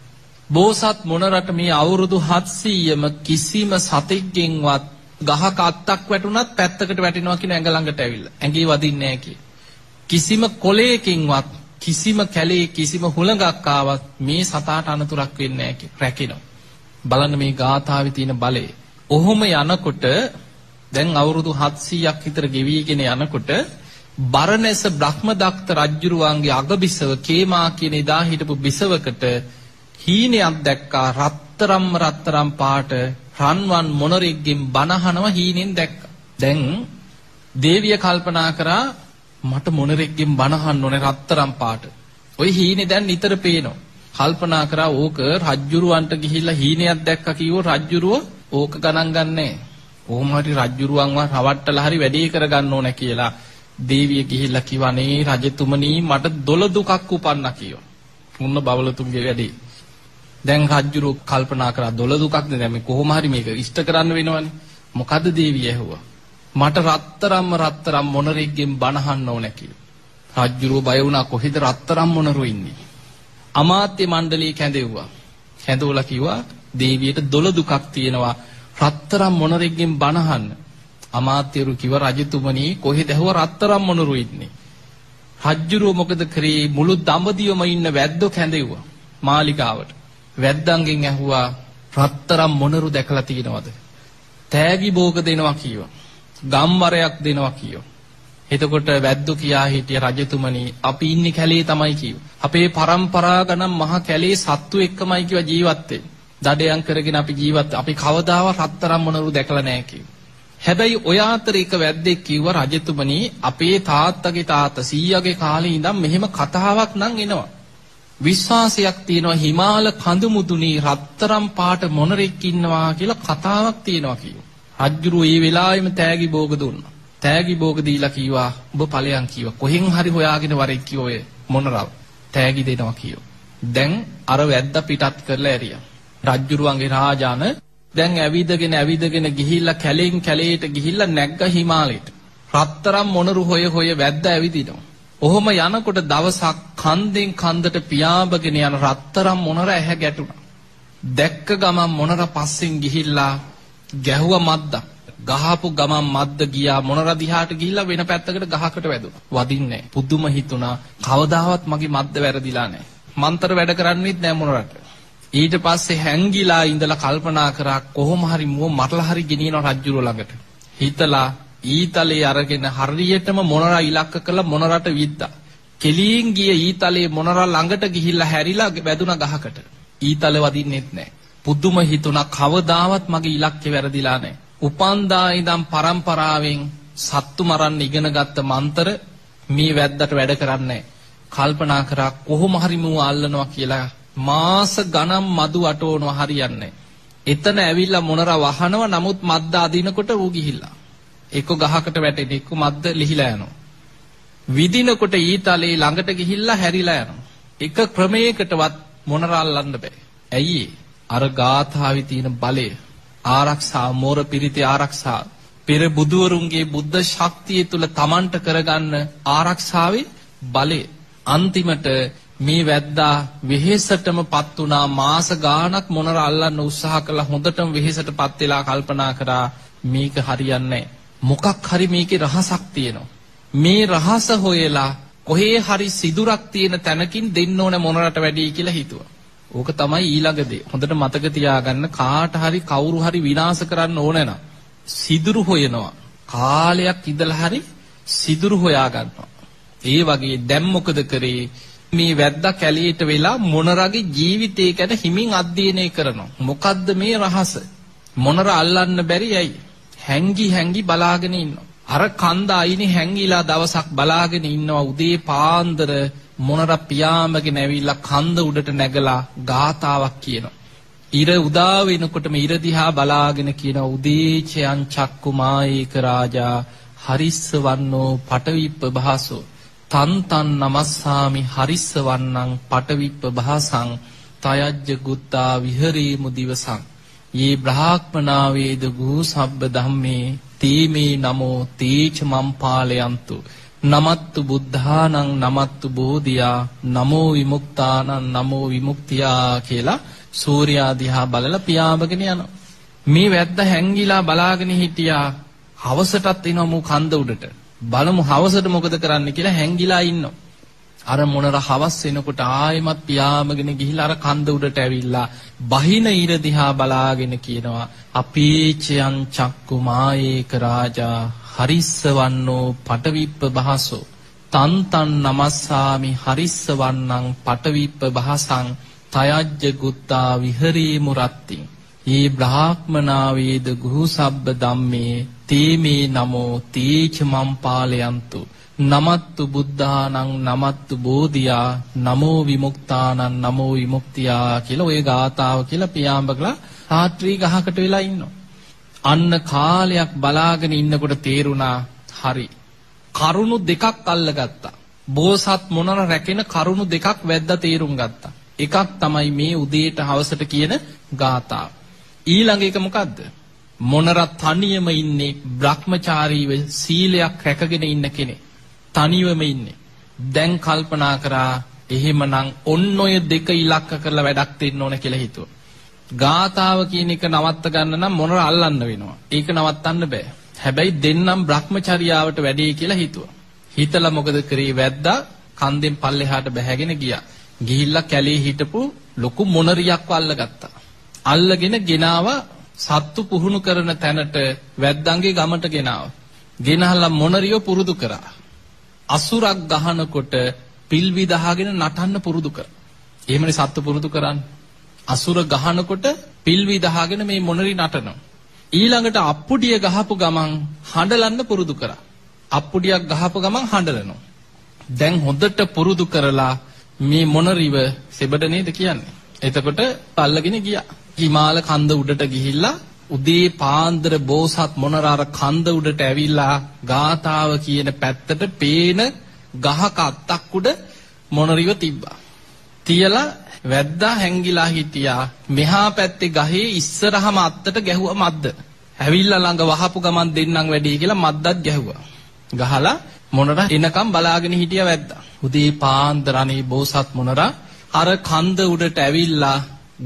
බෝසත් මොනරට මේ අවුරුදු 700ම කිසිම සතෙක්ගෙන්වත් ගහක අත්තක් වැටුණත් පැත්තකට වැටෙනවා කියන ඇඟ ළඟට ඇවිල්ලා. ඇඟේ වදින්නේ නැහැ කිය. කිසිම කොලයකින්වත් කිසිම කැලේ කිසිම හුළඟක් ආවත් මේ සතාට අනතුරක් වෙන්නේ නැහැ කිය. රැකිනවා. බලන්න මේ ගාථාවේ තියෙන බලය. ඔහොම යනකොට දැන් අවුරුදු 700ක් විතර ගෙවිගෙන යනකොට බරණැස බ්‍රහ්මදත්ත රජුරුවන්ගේ අගබිසව කේමා කියන එදා හිටපු බිසවකට හීනයක් දැක්කා. රත්තරම් පාට රන්වන් මොනරෙක්ගෙන් බනහනව හීනෙන් දැක්කා. දැන් දේවිය කල්පනා කරා මට මොනරෙක්ගෙන් බනහන්න ඕනේ රත්තරම් පාට. ওই හීනේ දැන් නිතර පේනවා. කල්පනා කරා ඕක රජ්ජුරුවන්ට ගිහිල්ලා හීනයක් දැක්කා කිව්ව රජ්ජුරුව ඕක ගණන් ගන්නෑ. කොහොම හරි රජ්ජුරුවන්ව රවට්ටලා හරි වැඩේ කරගන්න ඕන කියලා දේවිය ගිහිල්ලා කිව්වනේ රජතුමනි මට දොළ දුකක් උපන්නා කිව්වා. මුන්න බවලතුන්ගේ වැඩේ. දැන් රජ්ජුරුව කල්පනා කරා දොළ දුකක්ද දැන් මේ කොහොම හරි මේක ඉෂ්ට කරන්න වෙනවනේ. මොකද්ද දේවිය ඇහුවා. මට රත්තරම් මොනරෙක්ගෙන් බනහන්න ඕන කියලා. රජ්ජුරුව බය වුණා කොහෙද රත්තරම් මොනරු ඉන්නේ. අමාත්‍ය මණ්ඩලයේ කැඳෙව්වා. කැඳවලා කිව්වා දේවියට දොළ දුකක් තියෙනවා රත්තරම් මොනරෙක්ගෙන් බනහන්න. අමාත්‍යරු කිව්වා රජතුමනි කොහෙද ඇහුවා රත්තරම් මොනරු ඉන්නේ. රජ්ජුරුව මොකද කරේ මුළු දඹදිවම ඉන්න වැද්දෝ කැඳෙව්වා මාලිගාවට. වැද්දන්ගෙන් ඇහුවා රත්තරම් මොනරු දැකලා තියෙනවද? තෑගි භෝග දෙනවා කිව්වා. ගම්වරයක් දෙනවා කිව්වා. එතකොට වැද්දෝ කියා හිටිය රජතුමනි අපි ඉන්නේ කැලේ තමයි කිව්වා. අපේ පරම්පරා ගණන් මහ කැලේ සත්තු එක්කමයි කිව්වා ජීවත් වෙන්නේ. දඩයන් කරගෙන අපි ජීවත් අපි කවදාවත් රත්තරම් මොනරු දැකලා නැහැ කිව්වා. හැබැයි ඔය අතර එක වැද්දෙක් කිව්වා රජතුමනි අපේ තාත්තගේ තාත්තා සීයාගේ කාලේ ඉඳන් මෙහෙම කතාවක් නම් එනවා. විශ්වාසයක් තියෙනවා හිමාල කඳු මුදුනේ රත්තරම් පාට මොනරෙක් ඉන්නවා කියලා කතාවක් තියෙනවා කිව්වා. රජුරු ඒ වෙලාවෙම තෑගි භෝග දුන්නා. තෑගි භෝග දීලා කිව්වා ඔබ ඵලයන් කිව්වා. කොහෙන් හරි හොයාගෙන වරෙක් කිව්වා ඔය මොනරව. තෑගි දෙනවා කිව්වා. දැන් අර වැද්දා පිටත් කරලා ඇරියා. රජුරුවන්ගේ රාජාන දැන් ඇවිදගෙන ගිහිල්ලා කැලෙන් කැලේට ගිහිල්ලා නැග්ග හිමාලයට. රත්තරම් මොනරු හොය වැද්දා ඇවිදිනවා. ඔහොම යනකොට දවසක් කන්දෙන් කන්දට පියාඹගෙන යන රත්තරම් මොනර ඇහැ ගැටුණා. දැක්ක ගමන් මොනර පස්සෙන් ගිහිල්ලා ගැහුවා මද්දක්. ගහපු ගමන් මද්ද ගියා මොනර දිහාට ගිහිල්ලා වෙන පැත්තකට ගහකට වැදුණා. වදින්නේ නැහැ. පුදුම හිතුණා කවදාවත් මගේ මද්ද වැරදිලා නැහැ. මන්තර වැඩ කරන්නේත් නැහැ මොනරට. ඊට පස්සේ හැංගිලා ඉඳලා කල්පනා කරා කොහොම හරි මුව මරලා හරි ගෙනියනවා රජුර ළඟට. හිතලා ඊතලේ අරගෙන හරියටම මොනරා ඉලක්ක කළා මොනරට විද්දා. කෙලින් ගිය ඊතලේ මොනරා ළඟට ගිහිල්ලා හැරිලා වැදුනා ගහකට. ඊතල වදින්නෙත් නැහැ. පුදුම හිතුණා කවදාවත් මගේ ඉලක්කේ වැරදිලා නැහැ. උපන්දා ඉඳන් පරම්පරාවෙන් සත්තු මරන්න ඉගෙන ගත්ත මන්තර මේ වැද්දට වැඩ කරන්නේ නැහැ. කල්පනා කරා කොහොම හරි මුව අල්ලනවා කියලා මාස ගණන් මදු අටවනවා හරියන්නේ. එතන ඇවිල්ලා මොනරා වහනවා නමුත් මද්ද අදිනකොට ඌ ගිහිල්ලා. එක්ක ගහකට වැටෙන එක්ක මද්ද ලිහිලා යනවා. විදිනකොට ඊතලේ ළඟට ගිහිල්ලා හැරිලා යනවා. එක ක්‍රමයකටවත් මොනරා අල්ලන්න බෑ. ඇයි අර ගාථාවේ තියෙන බලය ආරක්ෂා මෝර පිරිති ආරක්ෂා පෙර බුදුවරුන්ගේ බුද්ධ ශක්තිය තුල තමන්ට කරගන්න ආරක්ෂාවේ බලය. අන්තිමට මේ වැද්දා වෙහෙසටමපත් වුණා. මාස ගාණක් මොනර අල්ලන්න උත්සාහ කළා. හොඳටම වෙහෙසටපත් වෙලා කල්පනා කරා මේක හරියන්නේ මොකක් හරි මේකේ රහසක් තියෙනවා. මේ රහස හොයලා කොහේ හරි සිදුරක් තියෙන තැනකින් දෙන්න ඕන මොනරට වැඩි කියලා හිතුවා. ඕක තමයි ඊළඟ දේ. හොඳට මතක තියාගන්න කාට හරි කවුරු හරි විනාශ කරන්න ඕන නම් සිදුරු හොයනවා. කාලයක් ඉඳලා හරි සිදුරු හොයා ගන්නවා. ඒ වගේ දැන් මොකද කරේ? මේ වැද්දා කැලේට වෙලා මොනරගේ ජීවිතය ගැන හිමින් අධ්‍යයනය කරනවා. මොකද්ද මේ රහස? මොනර අල්ලන්න බැරි ඇයි? හැංගි බලාගෙන ඉන්නවා. අර කන්ද අයිනේ හැංගිලා දවසක් බලාගෙන ඉන්නවා. උදේ පාන්දර මොනර පියාඹගෙන ඇවිල්ලා කන්ද උඩට නැගලා ගාතාවක් කියනවා. ඉර උදා වෙනකොටම ඉර දිහා බලාගෙන කියනවා උදේචයන් චක්කුමායේක රාජා හරිස්ස වන්නෝ පටවිප්ප භාසෝ තන්තන් නමස්සාමි හරිස්ස වන්නං පටවිප්ප භාසං තයජ්ජ ගුත්තා විහරේමු දිවසං යේ බ්‍රාහ්මනා වේද ගූ සබ්බ ධම්මේ තීමේ නමෝ තීච මම්පාලයන්තු නමත්තු බුද්ධානං නමත්තු බෝධියා නමෝ විමුක්තානං නමෝ විමුක්තියා කියලා සූර්යා දිහා බලලා පියාඹගෙන යනවා. මේ වැද්ද හැංගිලා බලාගෙන හිටියා. හවසටත් එනවා මු කන්ද උඩට. බලමු හවසට මොකද කරන්න කියලා හැංගිලා ඉන්නවා. අර මොනර හවස් වෙනකොට ආයෙමත් පියාඹගෙන ගිහිල්ලා අර කන්ද උඩට ඇවිල්ලා බහින ඉර දිහා බලාගෙන කියනවා අපීචයන් චක්කු මායේක රාජා හරිස්සවන්නෝ පටවිප්ප බහසෝ තන්තන් නමස්සාමි හරිස්සවන්නං පටවිප්ප බහසං තයජ්ජ ගුත්තා විහරී මුරත්ති යේ බ්‍රාහ්මනා වේද ගුහුසබ්බ ධම්මේ තේමේ නමෝ තීච මම්පාලයන්තු නමත්තු බුද්ධානං නමත්තු බෝධියා නමෝ විමුක්තානං නමෝ විමුක්තියා කියලා ওই ගාතාව කියලා පියාඹකලා රාත්‍රී ගහකට වෙලා ඉන්නවා. අන්න කාලයක් බලාගෙන ඉන්නකොට තේරුණා හරි. කරුණු දෙකක් අල්ලගත්තා. බෝසත් මොනර රැකෙන කරුණු දෙකක් වැද්දා තේරුම් ගත්තා. එකක් තමයි මේ උදේට හවසට කියන ගාතාව. ඊළඟ එක මොකද්ද? මොනර තනියම ඉන්නේ බ්‍රහ්මචාරීව සීලයක් රැකගෙන ඉන්න කෙනෙක්. තනියම ඉන්නේ. දැන් කල්පනා කරා එහෙමනම් ඔන්න ඔය දෙක ඉලක්ක කරලා වැඩක් දෙන්න ඕන කියලා හිතුවා. ගාතාව කියන එක නවත්ත ගන්න නම් මොනර අල්ලන්න වෙනවා. ඒක නවත්තන්න බෑ. හැබැයි දෙන්නම් බ්‍රහ්මචර්යාවට වැඩේ කියලා හිතුවා. හිතලා මොකද කරේ? වැද්දා කන්දෙන් පල්ලෙහාට බැහැගෙන ගියා. ගිහිල්ලා කැලේ හිටපු ලොකු මොනරියක් අල්ලගත්තා. අල්ලගෙන ගෙනාවා සත්තු පුහුණු කරන තැනට වැද්දන්ගේ ගමට ගෙනාවා. ගෙනහලා මොනරියෝ පුරුදු කරා. අසුරක් ගහනකොට පිල් විදහාගෙන නටන්න පුරුදු කරා. එහෙමනේ සත්තු පුරුදු කරන්නේ. අසුර ගහනකොට පිල් විදහාගෙන මේ මොනරි නටනවා. ඊළඟට අප්පුඩිය ගහපු ගමන් හඬලන්න පුරුදු කරා. අප්පුඩියක් ගහපු ගමන් හඬලනවා. දැන් හොඳට පුරුදු කරලා මේ මොනරිව සෙබඩ නේද කියන්නේ. එතකොට අල්ලගෙන ගියා. හිමාල කන්ද උඩට ගිහිල්ලා උදේ පාන්දර බෝසත් මොනර අර කන්ද උඩට ඇවිල්ලා ගාතාව කියන පැත්තට පේන ගහක අත්තක් උඩ මොනරිව තිබ්බා. තියලා වැද්දා හැංගිලා හිටියා. මෙහා පැත්තේ ගහේ ඉස්සරහම අත්තට ගැහුවා මද්ද. ඇවිල්ලා ළඟ වහපු ගමන් දෙන්නම් වැඩි කියලා මද්දත් ගැහුවා. ගහලා මොනර එනකම් බලාගෙන හිටියා වැද්දා. උදේ පාන්දර අනේ බෝසත් මොනර අර කන්ද උඩට ඇවිල්ලා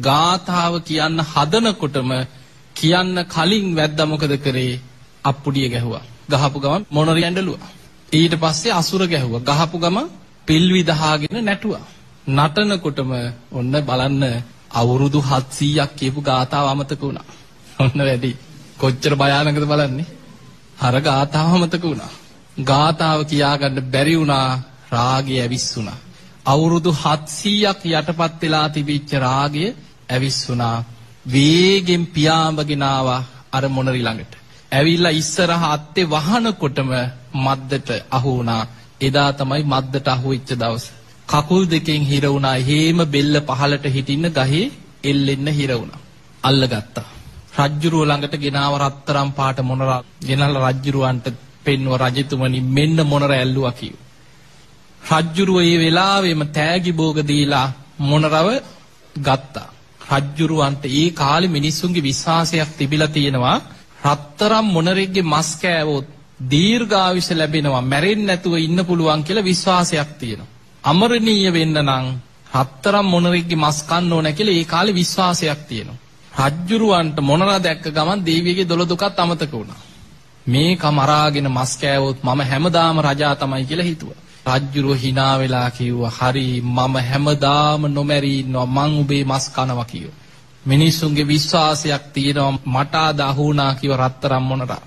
ගාතාව කියන්න හදනකොටම කියන්න කලින් වැද්දා මොකද කරේ? අප්පුඩිය ගැහුවා. ගහපු ගමන් මොනරි ඇඬලුවා. ඊට පස්සේ අසුර ගැහුවා. ගහපු ගමන් පිල් විදහාගෙන නැටුවා. නටනකොටම ඔන්න බලන්න අවුරුදු 700ක් කියපු ගාතාව අමතක වුණා. ඔන්න වැඩි. කොච්චර භයානකද බලන්නේ. අර ගාතාව අමතක වුණා. ගාතාව කියාගන්න බැරි වුණා. රාගය ඇවිස්සුණා. අවුරුදු 700ක් යටපත් වෙලා තිබිච්ච රාගය ඇවිස්සුණා. වේගෙන් පියාඹගෙන ආවා අර මොනරි ළඟට. ඇවිල්ලා ඉස්සරහ අත්තේ වහනකොටම මද්දට අහු වුණා. එදා තමයි මද්දට අහු වෙච්ච දවස. කකුල් දෙකෙන් හිර වුණා. හේම බෙල්ල පහලට හිටින්න ගහේ එල්ලෙන්න හිර වුණා. අල්ලගත්තා. රජ්ජුරුව ළඟට ගෙනාව රත්තරන් පාට මොනර ගෙනල්ලා රජ්ජුරුවන්ට පෙන්ව රජතුමනි මෙන්න මොනර ඇල්ලුවා කිව්වා. රජ්ජුරුව ඒ වෙලාවෙම තෑගි භෝග දීලා මොනරව ගත්තා. රජ්ජුරුවන්ට ඒ කාලේ මිනිස්සුන්ගේ විශ්වාසයක් තිබිලා තියෙනවා රත්තරන් මොනරෙක්ගේ මස් කෑවොත් දීර්ඝායුෂ ලැබෙනවා මැරෙන්නේ නැතුව ඉන්න පුළුවන් කියලා විශ්වාසයක් තියෙනවා. අමරණීය වෙන්න නම් රත්තරන් මොනරෙක්ගේ මස් කන්න ඕන කියලා ඒ කාලේ විශ්වාසයක් තියෙනවා. රජ්ජුරුවන්ට මොනරා දැක්ක ගමන් දේවියගේ දොළදුකත් අමතක වුණා. මේක මරාගෙන මස් කෑවොත් මම හැමදාම රජා තමයි කියලා හිතුවා. රජ්ජුරුව hina වෙලා කිව්වා හරි මම හැමදාම නොමැරි ඉන්නවා මං උඹේ මස් කනවා කිව්වා. මිනිස්සුන්ගේ විශ්වාසයක් තියෙනවා මට අහුණා කිව්ව රත්තරන් මොනරා.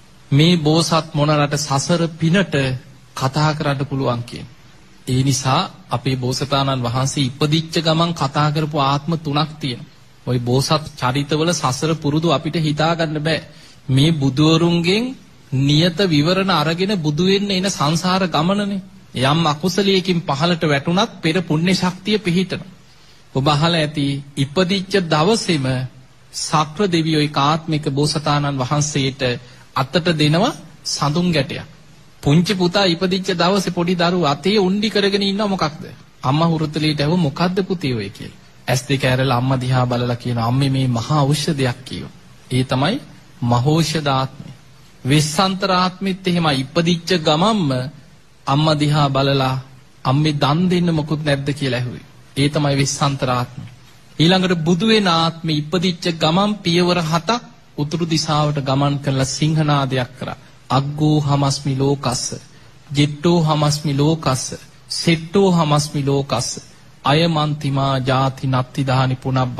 මේ බෝසත් මොනරට සසර පිනට කතා කරන්න පුළුවන් කියන. ඒ නිසා අපේ බෝසතාණන් වහන්සේ ඉපදිච්ච ගමන් කතා කරපු ආත්ම තුනක් තියෙනවා. ওই බෝසත් චරිතවල සසර පුරුදු අපිට හිතා ගන්න බෑ. මේ බුදුවරුන්ගෙන් නියත විවරණ අරගෙන බුදු වෙන්න එන සංසාර ගමනනේ. යම් අකුසලයකින් පහලට වැටුණත් පෙර පුණ්‍ය ශක්තිය පිහිටන. ඔබ අහලා ඇති ඉපදිච්ච දවසේම සක්‍ර දෙවියෝ ඒකාත්මික බෝසතාණන් වහන්සේට අතට දෙනවා සඳුන් ගැටයක්. පුංචි පුතා ඉපදිච්ච දවසේ පොඩි දරුවා අතේ උණ්ඩි කරගෙන ඉන්නව මොකක්ද? අම්මා හුරුතලීට ඇහුව මොකද්ද පුතේ ඔය කියලා. ඇස් දෙක ඇරලා අම්මා දිහා බලලා කියනවා අම්මේ මේ මහා ඖෂධයක් කියනවා. ඒ තමයි මහෞෂධාත්මය. වෙස්සන්තරාත්මෙත් එහෙමයි ඉපදිච්ච ගමම්ම අම්මා දිහා බලලා අම්මේ දන් දෙන්න මොකුත් නැද්ද කියලා ඇහුවේ. ඒ තමයි වෙස්සන්තරාත්මය. ඊළඟට බුදු වෙන ආත්මෙ ඉපදිච්ච ගමන් පියවර 7ක් උතුරු දිශාවට ගමන් කරලා සිංහනාදයක් කරා. අග්ගෝ හමස්මි ලෝකස්ස, ජෙට්ටෝ හමස්මි ලෝකස්ස, සෙට්ටෝ හමස්මි ලෝකස්ස, අයමන්තිමා ජාති නත්ති දානි පුනබ්බව.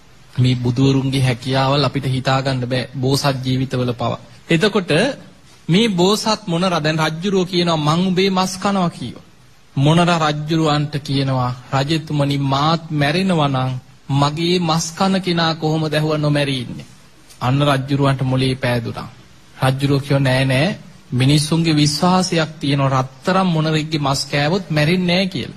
මේ බුදුවරුන්ගේ හැකියාවල් අපිට හිතා ගන්න බෑ බෝසත් ජීවිතවල පව. එතකොට මේ බෝසත් මොනරා දැන් රජ්ජුරුව කියනවා මං උඹේ මස් කනවා කියනවා. මොනරා රජ්ජුරුවන්ට කියනවා රජතුමනි මාත් මැරෙනවා නම් මගේ මස් කන කෙනා කොහොමද ඇහුව නොමැරි ඉන්නේ. අන්න රජ්ජුරුවන්ට මොලේ පෑදුනා. රජ්ජුරුව කියෝ නෑ නෑ මිනිස්සුන්ගේ විශ්වාසයක් තියෙනවා රත්තරන් මොනරෙක්ගේ මස් කෑවොත් මැරෙන්නේ නෑ කියලා.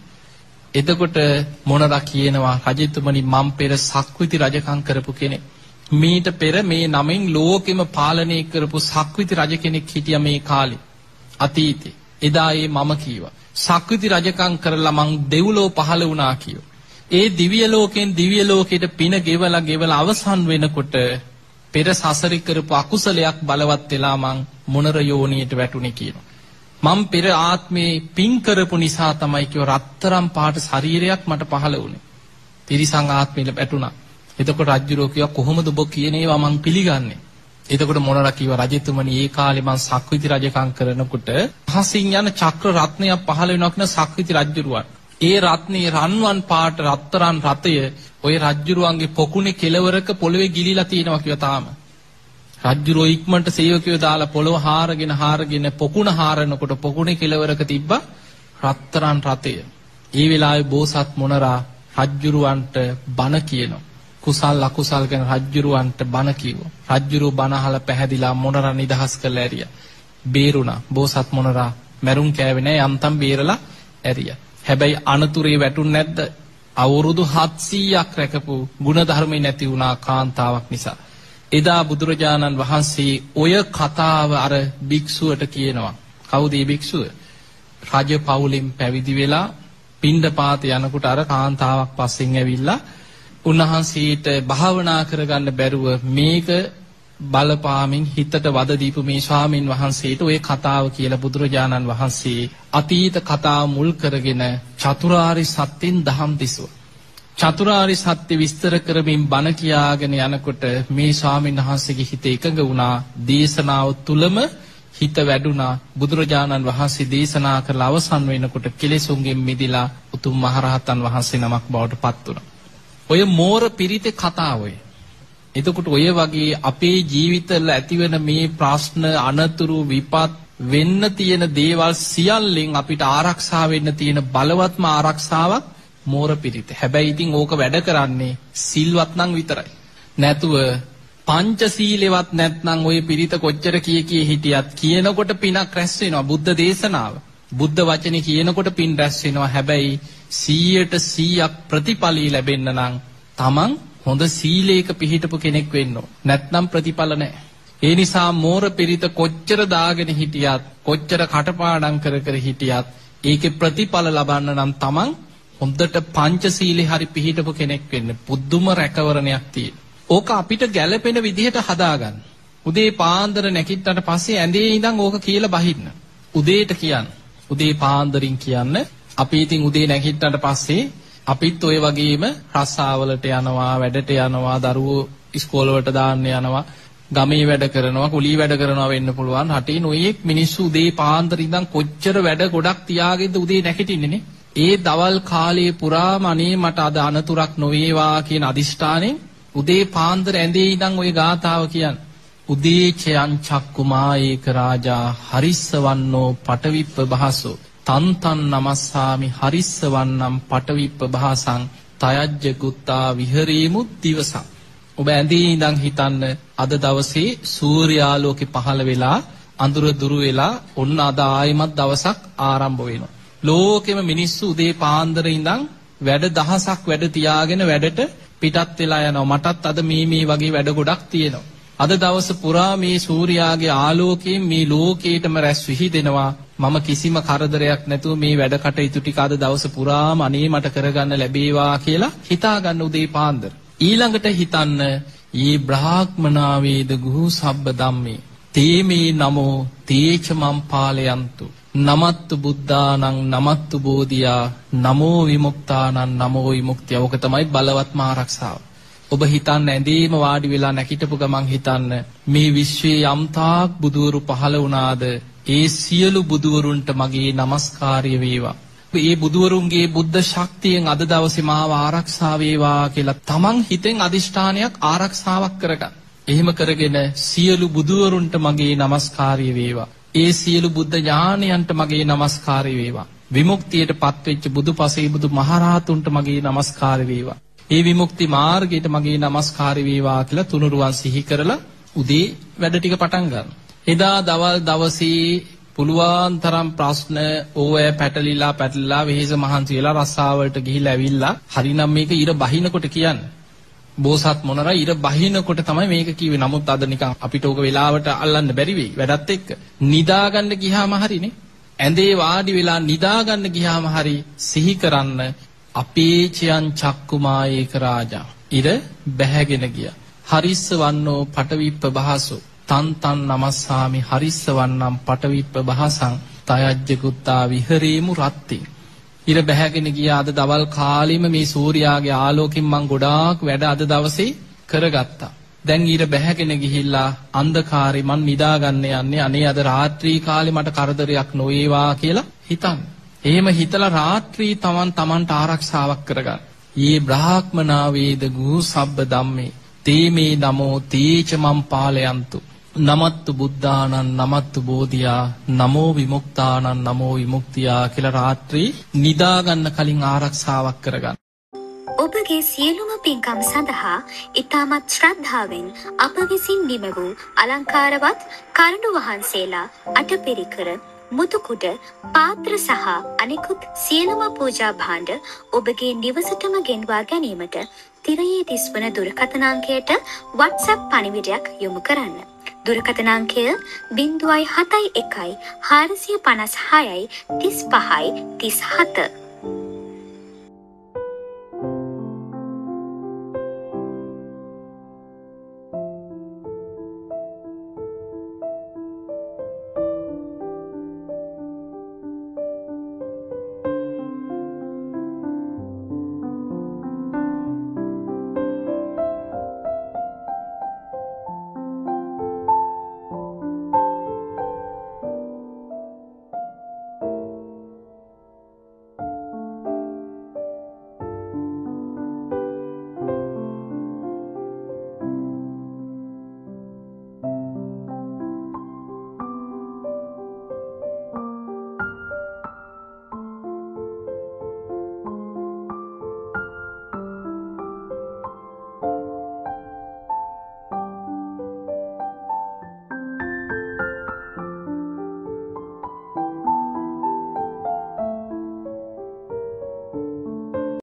එතකොට මොනරා කියනවා රජතුමනි මම පෙර සක්විති රජකම් කරපු කෙනෙක්. මීට පෙර මේ නමින් ලෝකෙම පාලනය කරපු සක්විති රජ කෙනෙක් හිටියා මේ කාලේ. අතීතේ. එදා ඒ මම කීවා. සක්විති රජකම් කරලා මං දෙව්ලෝ පහළ වුණා කියෝ. ඒ දිව්‍ය ලෝකෙන් දිව්‍ය ලෝකෙට පින ගෙවලා අවසන් වෙනකොට පෙර සසරි කරපු අකුසලයක් බලවත් වෙලා මං මොනර යෝනියට වැටුනේ කියනවා. මම පෙර ආත්මේ පින් කරපු නිසා තමයි කියව රත්තරන් පාට ශරීරයක් මට පහළ වුණේ. තිරිසං ආත්මෙල වැටුණා. එතකොට රජුරෝ කිව්වා කොහොමද ඔබ කියන ඒවා මං පිළිගන්නේ? එතකොට මොනරා කිව්වා රජතුමනි ඒ කාලේ මං සක්විති රජකම් කරනකොට අහසින් යන චක්‍ර රත්නයක් පහළ වෙනවා කියන සක්විති රජුරුවන්. ඒ රත්නේ රන්වන් පාට රත්තරන් රතය ඔය රජුරුවන්ගේ පොකුණේ කෙලවරක පොළවේ ගිලිලා තියෙනවා කියලා තාම. රජ්ජුරෝ ඉක්මනට සේවකයෝ දාලා පොළව හාරගෙන පොකුණ හාරනකොට පොකුණේ කෙලවරක තිබ්බ රත්තරන් රතය. ඒ වෙලාවේ බෝසත් මොනරා රජ්ජුරුවන්ට බණ කියනවා. කුසල් අකුසල් ගැන රජ්ජුරුවන්ට බණ කිව්වා. රජ්ජුරුව බණ අහලා පැහැදිලා මොනරා නිදහස් කරලා ඇරියා. බේරුණා. බෝසත් මොනරා මැරුම් කෑවේ නෑ යන්තම් බේරලා ඇරියා. හැබැයි අනතුරේ වැටුන්නේ නැද්ද? අවුරුදු 700ක් රැකපු ගුණධර්මේ නැති වුණා කාන්තාවක් නිසා. එදා බුදුරජාණන් වහන්සේ ඔය කතාව අර භික්ෂුවට කියනවා. කවුද මේ භික්ෂුව? රජ පවුලෙන් පැවිදි වෙලා පිණ්ඩපාත යනකොට අර කාන්තාවක් පස්සෙන් ඇවිල්ලා උන්වහන්සේට භාවනා කරගන්න බැරුව මේක බලපාමින් හිතට වද දීපු මේ ස්වාමින් වහන්සේට ඔය කතාව කියලා බුදුරජාණන් වහන්සේ අතීත කතාව මුල් කරගෙන චතුරාර්ය සත්‍යෙන් දහම් දිසුවා. චතුරාර්ය සත්‍ය විස්තර කරමින් බණ කියාගෙන යනකොට මේ ස්වාමීන් වහන්සේගේ හිත එකඟ වුණා. දේශනාව තුලම හිත වැඩුණා. බුදුරජාණන් වහන්සේ දේශනා කරලා අවසන් වෙනකොට කෙලෙසුන්ගෙන් මිදිලා උතුම් මහරහතන් වහන්සේ නමක් බවට පත් වුණා. ඔය මෝර පිරිතේ කතාවය. එතකොට ඔය වගේ අපේ ජීවිතවල ඇතිවෙන මේ ප්‍රශ්න අනතුරු විපත් වෙන්න තියෙන දේවල් සියල්ලෙන් අපිට ආරක්ෂා වෙන්න තියෙන බලවත්ම ආරක්ෂාවක් මෝර පිරිත. හැබැයි ඉතින් ඕක වැඩ කරන්නේ සිල්වත් නම් විතරයි. නැතුව පංචශීලෙවත් නැත්නම් ওই පිරිත කොච්චර කී හිටියත් කියනකොට පිනක් රැස් වෙනවා. බුද්ධ දේශනාව. බුද්ධ වචනේ කියනකොට පින් රැස් වෙනවා. හැබැයි 100% ප්‍රතිඵලී ලැබෙන්න නම් තමන් හොඳ සීලයක පිහිටපු කෙනෙක් වෙන්න ඕන. නැත්නම් ප්‍රතිඵල නැහැ. ඒ නිසා මෝර පිරිත කොච්චර දාගෙන හිටියත් කොච්චර කටපාඩම් කර හිටියත් ඒකේ ප්‍රතිඵල ලබන්න නම් තමන් හොඳට පංචශීලී හරි පිහිටපු කෙනෙක් වෙන්න. පුදුම රැකවරණයක් තියෙන. ඕක අපිට ගැළපෙන විදිහට හදාගන්න. උදේ පාන්දර නැගිට්ටට පස්සේ ඇඳේ ඉඳන් ඕක කියලා බහින්න. උදේට කියන්න. උදේ පාන්දරින් කියන්න. අපි ඉතින් උදේ නැගිට්ටට පස්සේ අපිත් ඔය වගේම රස්සාවලට යනවා, වැඩට යනවා, දරුවෝ ඉස්කෝලවලට දාන්න යනවා, ගමේ වැඩ කරනවා, කුලී වැඩ කරනවා වෙන්න පුළුවන්. රටේ නොයෙක් මිනිස්සු උදේ පාන්දර ඉඳන් කොච්චර වැඩ ගොඩක් තියාගෙනද උදේ නැගිටින්නේ නේ. ඒ දවල් කාලයේ පුරාම අනේ මට අද අනතුරක් නොවේවා කියන අදිෂ්ඨානෙන් උදේ පාන්දර ඇඳේ ඉඳන් ওই ගාතාව කියන්න. උදේ චයං චක්කුමා ඒක රාජා හරිස්සවන්නෝ පටවිප්ප භාසෝ තන්තන් නමස්සාමි හරිස්සවන්නම් පටවිප්ප භාසං තයජ්ජ කුත්තා විහරේමුත් දිවසං. ඔබ ඇඳේ ඉඳන් හිතන්න අද දවසේ සූර්යාලෝකේ පහළ වෙලා අඳුර දුරු වෙලා ඔන්න අද ආයෙමත් දවසක් ආරම්භ වෙනවා. ලෝකෙම මිනිස්සු උදේ පාන්දර ඉඳන් වැඩ දහසක් වැඩ තියාගෙන වැඩට පිටත් වෙලා යනවා. මටත් අද මේ වගේ වැඩ ගොඩක් තියෙනවා. අද දවස පුරා මේ සූර්යාගේ ආලෝකයෙන් මේ ලෝකේටම රැස් විහිදෙනවා. මම කිසිම කරදරයක් නැතුව මේ වැඩ කටයුතු ටික අද දවස පුරාම අනේ මට කරගන්න ලැබේවා කියලා හිතා ගන්න උදේ පාන්දර. ඊළඟට හිතන්න ඊ බ්‍රාහ්මනා වේද ගුහු සබ්බ ධම්මේ තේමේ නමෝ තේච මම් පාලයන්තු නමත්තු බුද්ධානං නමත්තු බෝධියා නමෝ විමුක්තානං නමෝ විමුක්තිය. ඔක තමයි බලවත්ම ආරක්ෂාව. ඔබ හිතන්න ඇඳේම වාඩි වෙලා නැගිටපු ගමන් හිතන්න මේ විශ්වයේ යම්තාක් බුදුවරු පහළ වුණාද ඒ සියලු බුදුවරුන්ට මගේ নমස්කාරය වේවා. මේ බුදුවරුන්ගේ බුද්ධ ශක්තියෙන් අද දවසේ මාව ආරක්ෂා වේවා කියලා තමන් හිතෙන් අදිෂ්ඨානයක් ආරක්ෂාවක් කරගන්න. එහෙම කරගෙන සියලු බුදුවරුන්ට මගේ নমස්කාරය වේවා. ඒ සියලු බුද්ධ ඥානයන්ට මගේ নমස්කාරය වේවා. විමුක්තියට පත්වෙච්ච බුදුපසේ බුදු මහරහතුන්ට මගේ নমස්කාරය වේවා. ඒ විමුක්ති මාර්ගයට මගේ নমස්කාරය වේවා කියලා තුනුරුවන් සිහි කරලා උදේ වැඩ ටික පටන් ගන්න. එදා දවල් දවසේ පුළුවන් තරම් ප්‍රශ්න ඕවැ පැටලිලා වෙහෙස මහන්සි වෙලා රස්සාවලට ගිහිල්ලා ඇවිල්ලා හරිනම් මේක ඉර බහිනකොට කියන්නේ. බෝසත් මොනරා ඉර බහිනකොට තමයි මේක කිව්වේ. නමුත් අද නිකන් අපිට ඕක වෙලාවට අල්ලන්න බැරි වෙයි වැඩත් එක්ක. නිදාගන්න ගියාම හරිනේ. ඇඳේ වාඩි වෙලා නිදාගන්න ගියාම හරි සිහි කරන්න අපේචයන් චක්කුමායේක රාජා. ඉර බැහැගෙන ගියා. හරිස්ස වන්නෝ පටවිප්ප බහසෝ තන් නමස්සාමි හරිස්ස වන්නම් පටවිප්ප බහසං තයජ්ජ කුත්තා විහරේමු රත්තින්. ඉර බැහැගෙන ගියා. අද දවල් කාලෙම මේ සූර්යාගේ ආලෝකයෙන් මං ගොඩාක් වැඩ අද දවසේ කරගත්තා. දැන් ඊට බැහැගෙන ගිහිල්ලා අන්ධකාරේ මං නිදාගන්න යන්නේ. අනේ අද රාත්‍රී කාලේ මට කරදරයක් නොවේවා කියලා හිතන්න. එහෙම හිතලා රාත්‍රී තමන්ට ආරක්ෂාවක් කරගන්න. යේ බ්‍රාහ්මනා වේද ගු සබ්බ ධම්මේ තේමේ නමෝ තේච මම් පාලයන්තු නමත්තු බුද්ධානං නමත්තු බෝධියා නමෝ විමුක්තානං නමෝ විමුක්තියා කියලා රාත්‍රී නිදාගන්න කලින් ආරක්ෂාවක් කරගන්න. ඔබගේ සියලුම පින්කම් සඳහා ඊටමත් ශ්‍රද්ධාවෙන් අප විසින් නිම වූ අලංකාරවත් කරුණු වහන්සේලා අටපිරිකර මුතුකුඩ පාත්‍ර සහ අනෙකුත් සියලුම පූජා භාණ්ඩ ඔබගේ නිවසටම ගෙන්වා ගැනීමට තිරයේ දිස්වන දුරකථන අංකයට WhatsApp පණිවිඩයක් යොමු කරන්න. දුරකථන අංකය 071 456 35 37